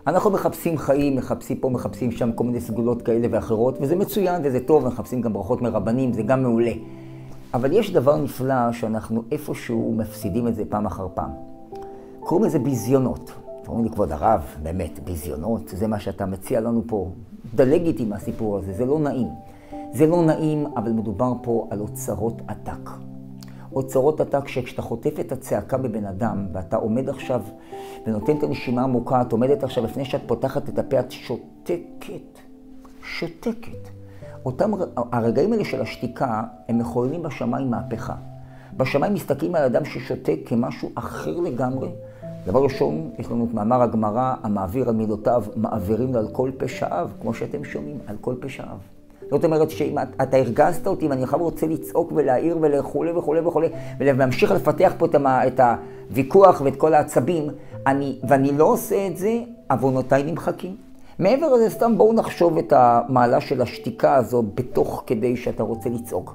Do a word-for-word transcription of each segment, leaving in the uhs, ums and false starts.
אנחנו מחפשים חיים, מחפשים פה, מחפשים שם כל מיני סגולות כאלה ואחרות, וזה מצוין וזה טוב, מחפשים גם ברכות מרבנים, זה גם מעולה. אבל יש דבר נפלא שאנחנו איפשהו מפסידים את זה פעם אחר פעם. קוראים לזה ביזיונות. אומרים לי, כבוד הרב, באמת, ביזיונות, זה מה שאתה מציע לנו פה. דלג איתי מהסיפור הזה, זה לא נעים. זה לא נעים, אבל מדובר פה על אוצרות עתק. אוצרות עתק שכשאתה חוטף את הצעקה בבן אדם, ואתה עומד עכשיו ונותן את הנשימה עמוקה, את עומדת עכשיו לפני שאת פותחת את הפה, את שותקת, שותקת. אותם הרגעים האלה של השתיקה, הם מחוללים בשמיים מהפכה. בשמיים מסתכלים על אדם ששותק כמשהו אחר לגמרי. דבר ראשון, יש לנו את מאמר הגמרא, המעביר על מידותיו, מעבירים לו על כל פשעיו, כמו שאתם שומעים, על כל פשעיו. זאת אומרת שאם אתה הרגזת אותי, ואני עכשיו רוצה לצעוק ולהעיר ולכולי וכולי וכולי, ולהמשיך לפתח פה את הוויכוח ואת כל העצבים, אני, ואני לא עושה את זה, עוונותיי נמחקים. מעבר לזה, סתם בואו נחשוב את המעלה של השתיקה הזו בתוך כדי שאתה רוצה לצעוק.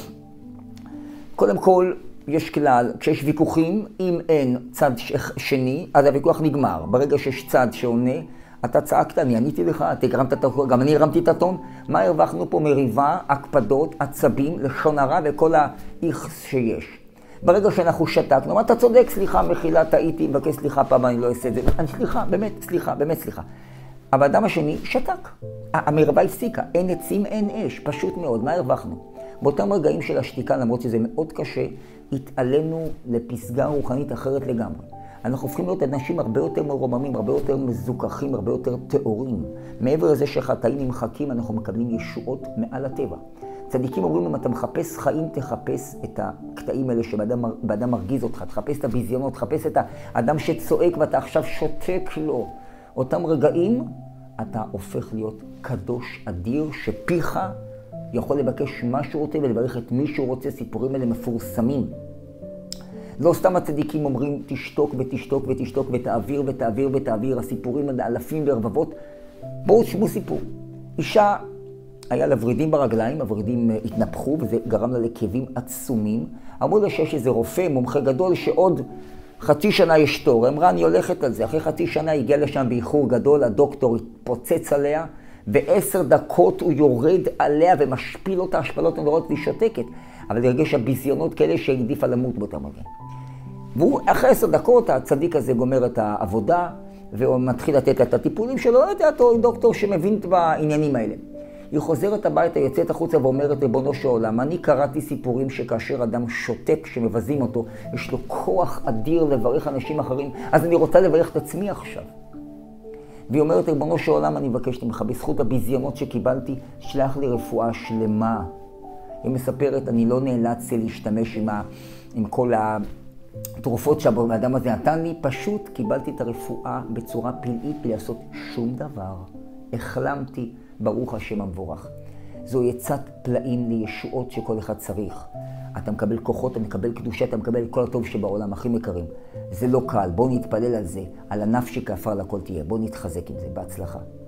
קודם כל, יש כלל, כשיש ויכוחים, אם אין צד שני, אז הוויכוח נגמר. ברגע שיש צד שעונה, אתה צעקת, אני עניתי לך, אתה הרמת את הטון, גם אני הרמתי את הטון. מה הרווחנו פה? מריבה, הקפדות, עצבים, לשון הרע וכל האיכס שיש. ברגע שאנחנו שתקנו, אתה צודק, סליחה, מחילה, טעיתי, מבקש סליחה, פעם אני לא אעשה את זה. אני סליחה, באמת, סליחה, באמת סליחה. אבל האדם השני שתק. המריבה הפסיקה, אין עצים, אין אש, פשוט מאוד. מה הרווחנו? באותם רגעים של השתיקה, למרות שזה מאוד קשה, התעלינו לפסגה רוחנית אחרת לגמרי. אנחנו הופכים להיות אנשים הרבה יותר מרוממים, הרבה יותר מזוכחים, הרבה יותר תיאורים. מעבר לזה שחטאים נמחקים, אנחנו מקבלים ישועות מעל הטבע. צדיקים אומרים, אם אתה מחפש חיים, תחפש את הקטעים האלה שבאדם מרגיז אותך, תחפש את הביזיונות, תחפש את האדם שצועק ואתה עכשיו שותק לו. אותם רגעים, אתה הופך להיות קדוש אדיר, שפיך יכול לבקש מה שהוא רוצה ולברך את מי שהוא רוצה. סיפורים האלה מפורסמים. לא סתם הצדיקים אומרים, תשתוק ותשתוק ותשתוק ותעביר ותעביר ותעביר. הסיפורים עד אלפים ורבבות. בואו תשמעו סיפור. אישה, היה לה ורידים ברגליים, הורידים התנפחו וזה גרם לה לכאבים עצומים. אמרו לה שיש איזה רופא, מומחה גדול, שעוד חצי שנה יש תור. אמרה, אני הולכת על זה. אחרי חצי שנה הגיע לשם באיחור גדול, הדוקטור התפוצץ עליה, בעשר דקות הוא יורד עליה ומשפיל אותה, השפלות נוראות והיא שותקת. אבל הרגש הביזיונות כאלה שהעדיפה למות באותם רגעים. והוא, אחרי עשר דקות, הצדיק הזה גומר את העבודה, והוא מתחיל לתת את הטיפולים שלו, לא יודע, אותו דוקטור שמבין בעניינים האלה. היא חוזרת הביתה, יוצאת החוצה ואומרת, ריבונו של עולם, אני קראתי סיפורים שכאשר אדם שותק, שמבזים אותו, יש לו כוח אדיר לברך אנשים אחרים, אז אני רוצה לברך את עצמי עכשיו. והיא אומרת, ריבונו של עולם, אני מבקשת ממך, בזכות הביזיונות שקיבלתי, שלח לי רפואה שלמה. היא מספרת, אני לא נאלץ להשתמש עם, ה, עם כל התרופות שהאדם הזה נתן לי, פשוט קיבלתי את הרפואה בצורה פלאית בלי לעשות שום דבר. החלמתי, ברוך השם המבורך. זו יצאת פלאים לישועות שכל אחד צריך. אתה מקבל כוחות, אתה מקבל קדושה, אתה מקבל כל הטוב שבעולם, הכי מקרים. זה לא קל, בואו נתפלל על זה, על הנפשי כעפר לכל תהיה, בואו נתחזק עם זה, בהצלחה.